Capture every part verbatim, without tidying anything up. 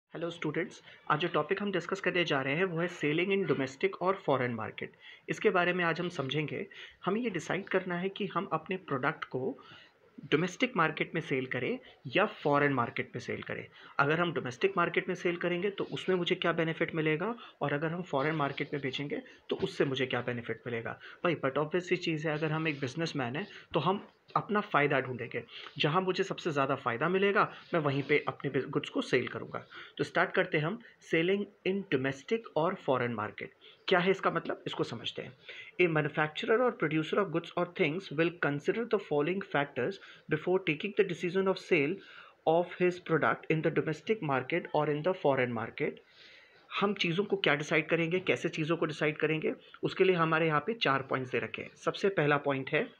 Hello students. आज जो topic हम डिस्कस करने जा रहे हैं वो है सेलिंग इन डोमेस्टिक और फॉरेन मार्केट। इसके बारे में आज हम समझेंगे। हमें ये डिसाइड करना है कि हम अपने प्रोडक्ट को डोमेस्टिक मार्केट में सेल करें या फॉरेन मार्केट में सेल करें। अगर हम डोमेस्टिक मार्केट में सेल करेंगे तो उसमें मुझे क्या बेनिफिट मिलेगा, और अगर हम फॉरेन मार्केट में बेचेंगे तो उससे मुझे क्या बेनिफिट मिलेगा। भाई बट ऑब्वियस सी चीज़ है, अगर हम एक बिजनेसमैन हैं तो हम अपना फ़ायदा ढूंढेंगे। जहां मुझे सबसे ज़्यादा फ़ायदा मिलेगा मैं वहीं पे अपने गुड्स को सेल करूंगा। तो स्टार्ट करते हैं हम सेलिंग इन डोमेस्टिक और फॉरेन मार्केट। क्या है इसका मतलब, इसको समझते हैं। ए मैन्युफैक्चरर और प्रोड्यूसर ऑफ गुड्स और things will consider the following factors before taking the decision of sale of his product in the domestic market or in the foreign market। हम चीज़ों को क्या डिसाइड करेंगे, कैसे चीज़ों को डिसाइड करेंगे, उसके लिए हमारे यहाँ पे चार पॉइंट्स दे रखे हैं। सबसे पहला पॉइंट है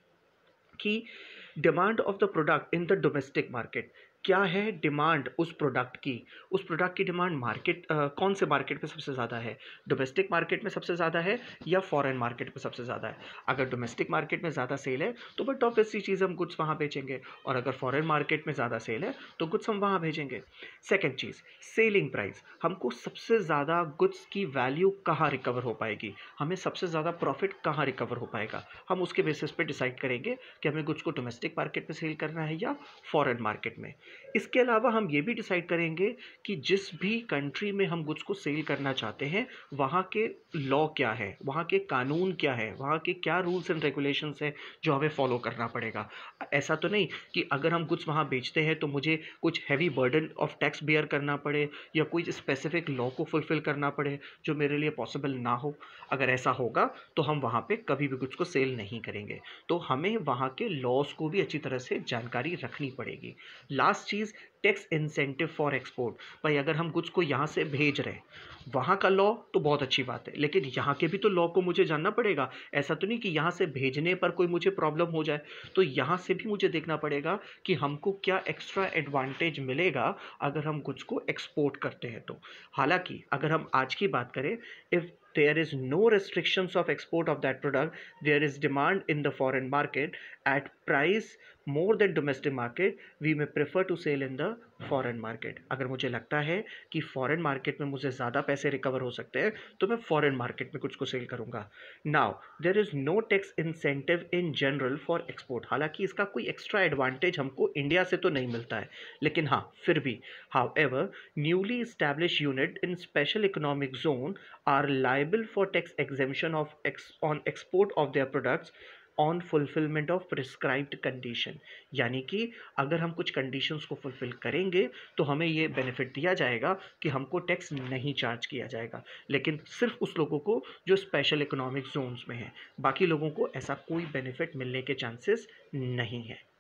कि demand of the product in the domestic market. क्या है डिमांड उस प्रोडक्ट की, उस प्रोडक्ट की डिमांड मार्केट कौन से मार्केट में सबसे ज़्यादा है, डोमेस्टिक मार्केट में सबसे ज़्यादा है या फॉरेन मार्केट में सबसे ज़्यादा है। अगर डोमेस्टिक मार्केट में ज़्यादा सेल है तो बट ऑब्वियसली चीज़ हम गुड्स वहाँ बेचेंगे, और अगर फॉरेन मार्केट में ज़्यादा सेल है तो गुड्स हम वहाँ भेजेंगे। सेकेंड चीज़, सेलिंग प्राइस। हमको सबसे ज़्यादा गुड्स की वैल्यू कहाँ रिकवर हो पाएगी, हमें सबसे ज़्यादा प्रॉफिट कहाँ रिकवर हो पाएगा, हम उसके बेसिस पे डिसाइड करेंगे कि हमें गुड्स को डोमेस्टिक मार्केट में सेल करना है या फॉरेन मार्केट में। इसके अलावा हम ये भी डिसाइड करेंगे कि जिस भी कंट्री में हम गुड्स को सेल करना चाहते हैं वहाँ के लॉ क्या है, वहाँ के कानून क्या है, वहाँ के क्या रूल्स एंड रेगुलेशंस हैं जो हमें फॉलो करना पड़ेगा। ऐसा तो नहीं कि अगर हम गुड्स वहाँ बेचते हैं तो मुझे कुछ heavy burden of tax bear करना पड़े या कोई स्पेसिफिक लॉ को फुलफिल करना पड़े जो मेरे लिए पॉसिबल ना हो। अगर ऐसा होगा तो हम वहाँ पे कभी भी गुड्स को सेल नहीं करेंगे। तो हमें वहाँ के लॉज को भी अच्छी तरह से जानकारी रखनी पड़ेगी। लास्ट चीज़, टैक्स इंसेंटिव फॉर एक्सपोर्ट। भाई अगर हम गुड्स को यहाँ से भेज रहे हैं, वहाँ का लॉ तो बहुत अच्छी बात है, लेकिन यहाँ के भी तो लॉ को मुझे जानना पड़ेगा। ऐसा तो नहीं कि यहाँ से भेजने पर कोई मुझे प्रॉब्लम हो जाए, तो यहाँ से भी मुझे देखना पड़ेगा कि हमको क्या एक्स्ट्रा एडवांटेज मिलेगा अगर हम गुड्स को एक्सपोर्ट करते हैं तो। हालांकि अगर हम आज की बात करें, if there is no restrictions of export of that product, there is demand in the foreign market at price more than domestic market, we may prefer to sell in the foreign market। अगर मुझे लगता है कि foreign market में मुझे ज़्यादा पैसे recover हो सकते हैं तो मैं फॉरेन मार्केट में कुछ को सेल करूँगा। Now there is no tax incentive in general for export. हालांकि इसका कोई एक्स्ट्रा एडवांटेज हमको इंडिया से तो नहीं मिलता है, लेकिन हाँ फिर भी however newly established unit in special economic zone are liable for tax exemption of ex on export of their products on fulfilment of prescribed condition. यानी कि अगर हम कुछ कंडीशंस को फुलफिल करेंगे तो हमें ये बेनिफिट दिया जाएगा कि हमको टैक्स नहीं चार्ज किया जाएगा, लेकिन सिर्फ उस लोगों को जो स्पेशल इकोनॉमिक जोन्स में हैं। बाकी लोगों को ऐसा कोई बेनिफिट मिलने के चांसेस नहीं है।